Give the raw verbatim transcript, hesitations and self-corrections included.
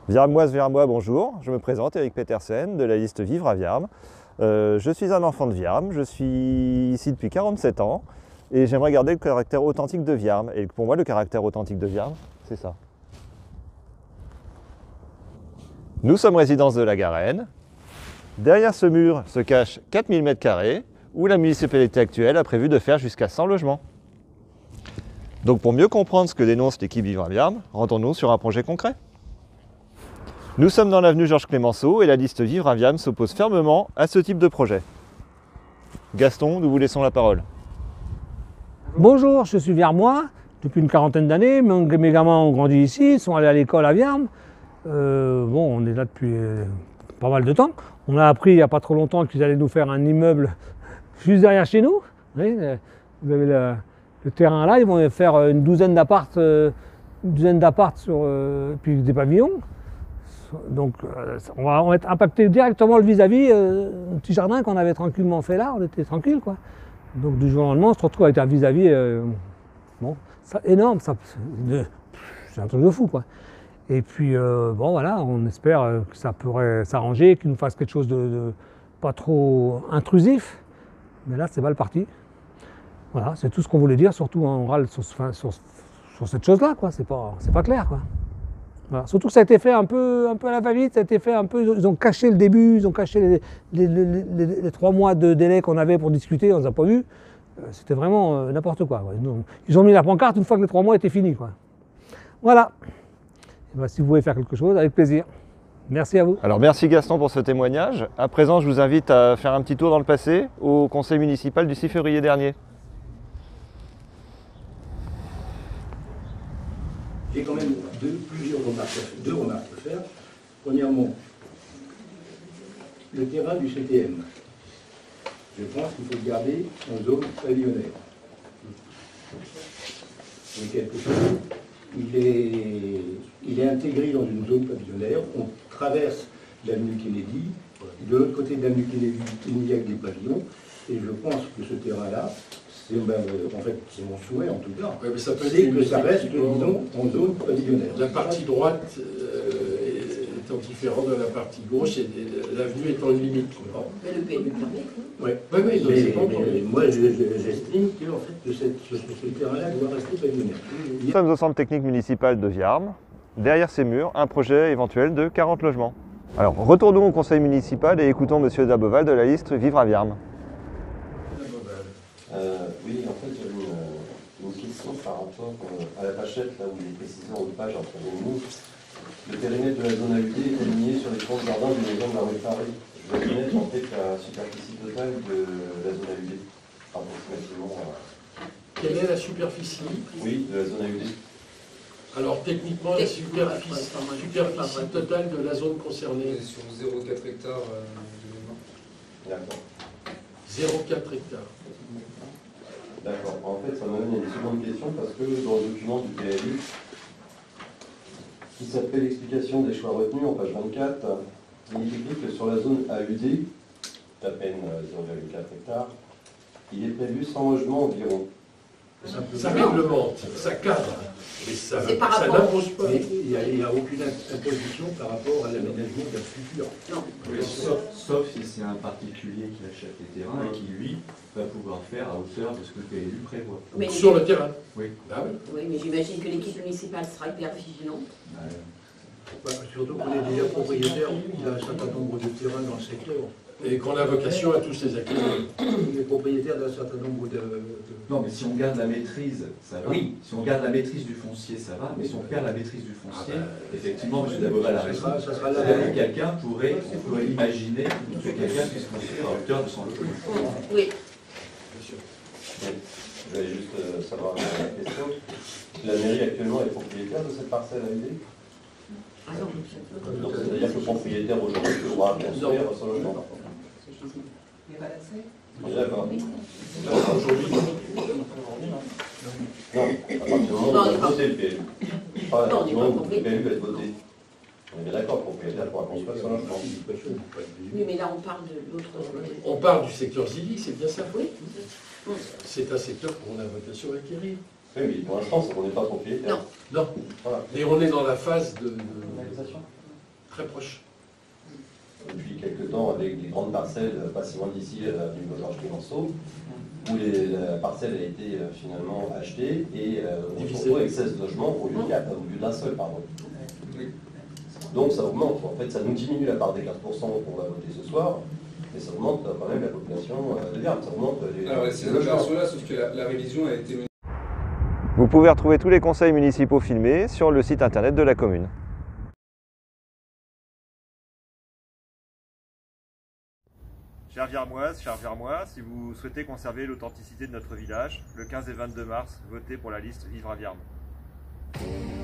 Viarmoise, Viarmois, bonjour. Je me présente, Eric Petersen, de la liste Vivre à Viarmes. Euh, je suis un enfant de Viarmes, je suis ici depuis quarante-sept ans et j'aimerais garder le caractère authentique de Viarmes. Et pour moi, le caractère authentique de Viarmes, c'est ça. Nous sommes résidence de la Garenne. Derrière ce mur se cachent quatre mille mètres carrés où la municipalité actuelle a prévu de faire jusqu'à cent logements. Donc pour mieux comprendre ce que dénonce l'équipe Vivre à Viarmes, rendons-nous sur un projet concret. Nous sommes dans l'avenue Georges Clémenceau et la liste Vivre à Viarmes s'oppose fermement à ce type de projet. Gaston, nous vous laissons la parole. Bonjour, je suis Viarmois depuis une quarantaine d'années. Mes gamins ont grandi ici, ils sont allés à l'école à Viarmes. Euh, bon, on est là depuis euh, pas mal de temps. On a appris il n'y a pas trop longtemps qu'ils allaient nous faire un immeuble juste derrière chez nous. Vous voyez, vous avez le, le terrain là, ils vont faire une douzaine d'apparts, euh, une douzaine d'apparts sur euh, puis des pavillons. Donc euh, on, va, on va être impacté directement le vis-à-vis, euh, un petit jardin qu'on avait tranquillement fait là, on était tranquille quoi. Donc du jour au lendemain on se retrouve avec un vis-à-vis euh, bon, ça, énorme, ça, c'est un truc de fou quoi. Et puis euh, bon voilà, on espère que ça pourrait s'arranger, qu'ils nous fassent quelque chose de, de pas trop intrusif, mais là c'est mal parti. Voilà, c'est tout ce qu'on voulait dire, surtout hein, on râle sur, sur, sur, sur cette chose-là quoi, c'est pas, c'est pas clair quoi. Voilà. Surtout que ça a été fait un peu, un peu à la va-vite, ça a été fait un peu, ils ont caché le début, ils ont caché les, les, les, les, les trois mois de délai qu'on avait pour discuter, on ne les a pas vus. C'était vraiment euh, n'importe quoi. quoi. Ils ont mis la pancarte une fois que les trois mois étaient finis. Quoi. Voilà. Et ben, si vous voulez faire quelque chose, avec plaisir. Merci à vous. Alors merci Gaston pour ce témoignage. À présent, je vous invite à faire un petit tour dans le passé au conseil municipal du six février dernier. J'ai quand même deux, plusieurs remarques, deux remarques à faire. Premièrement, le terrain du C T M. Je pense qu'il faut le garder en zone pavillonnaire. C'est quelque chose, il est, il est intégré dans une zone pavillonnaire. On traverse l'avenue Kennedy. De l'autre côté de l'avenue Kennedy, il n'y a que des pavillons. Et je pense que ce terrain-là, ben, en fait, c'est mon souhait en tout cas, ouais, c'est que ça reste, disons, en zone pavillonnaire. La partie droite euh, étant différente de la partie gauche, et l'avenue étant une limite. Mais le P L U permet. Oui, oui, oui, donc c'est pas mais moi j'estime que, en fait, que cette, ce, ce terrain-là doit rester pavillonnaire. Nous sommes au centre technique municipal de Viarmes. Derrière ces murs, un projet éventuel de quarante logements. Alors, retournons au conseil municipal et écoutons M. Daboval de la liste Vivre à Viarmes. Euh, oui, en fait, j'avais une, une question par rapport à la pachette, là où il est précisé en haut de page entre les mots. Le périmètre de la zone A U D est aligné sur les fonds de jardin d'une maison de la rue Paris. Je veux connaître en fait la superficie totale de la zone A U D, approximativement. Quelle est la superficie? Oui, de la zone A U D. Alors techniquement, la superficie, superficie totale de la zone concernée. On est sur zéro virgule quatre hectares de mémoire. D'accord. zéro virgule quatre hectares. D'accord. En fait, ça m'amène à une seconde question parce que dans le document du P L U, qui s'appelle l'explication des choix retenus en page vingt-quatre, il est écrit que sur la zone A U D, à peine zéro virgule quatre hectares, il est prévu cent logements environ. Ça, ça réglemente, ça cadre, mais ça, ça n'impose pas. Il n'y a, a aucune imposition par rapport à l'aménagement d'un futur. Non. Oui, sauf, sauf si c'est un particulier qui achète les terrains et qui, lui, va pouvoir faire à hauteur de ce que le P L U prévoit. Mais sur le terrain. Oui. Ah oui. Oui, mais j'imagine que l'équipe municipale sera hyper vigilante. Euh, Bah, surtout qu'on est déjà propriétaire, il a un certain nombre de terrains dans le secteur. Et qu'on a vocation à tous les acquérir. Il est propriétaire d'un certain nombre de, de... Non, mais si on garde la maîtrise, ça va. Oui. Si on garde la maîtrise du foncier, ça va. Mais si on perd la maîtrise du foncier, ah bah, effectivement, M. Daboval a raison. Ça sera là. Quelqu'un pourrait, on pourrait imaginer que quelqu'un puisse construire à hauteur de son logement. Oui. Je voulais juste euh, savoir la question. La mairie actuellement est propriétaire de cette parcelle à U D? Ah non, donc c'est-à-dire que le propriétaire aujourd'hui pourra construire son logement. Il n'y a pas d'accès? D'accord. Aujourd'hui, non, à partir du moment où on va voter le P L U. Pas à partir du moment où le P L U va être voté. On est bien d'accord, le propriétaire pourra construire son logement. Oui, mais là on parle de l'autre. on parle du secteur Zili, c'est bien ça? Oui. C'est un secteur qu'on a vocation à acquérir. Oui, mais pour l'instant, c'est qu'on n'est pas propriétaire. Non. Non. Voilà. Et on est dans la phase de... de... très proche. Depuis quelques temps, avec des grandes parcelles, pas si loin d'ici, à l'avenue Georges Clemenceau, où les, la parcelle a été euh, finalement achetée et euh, on se retrouve avec seize logements au lieu d'un seul. Pardon. Donc ça augmente, en fait ça nous diminue la part des quinze pour cent qu'on va voter ce soir, mais ça augmente quand même la population euh, de Vierme, ça augmente les, Alors les ces logements. opérations-là, sauf que la, la révision a été menée. Vous pouvez retrouver tous les conseils municipaux filmés sur le site internet de la commune. Chers Viermoises, chers Viermois, si vous souhaitez conserver l'authenticité de notre village, le quinze et vingt-deux mars, votez pour la liste Vivre à Vierme.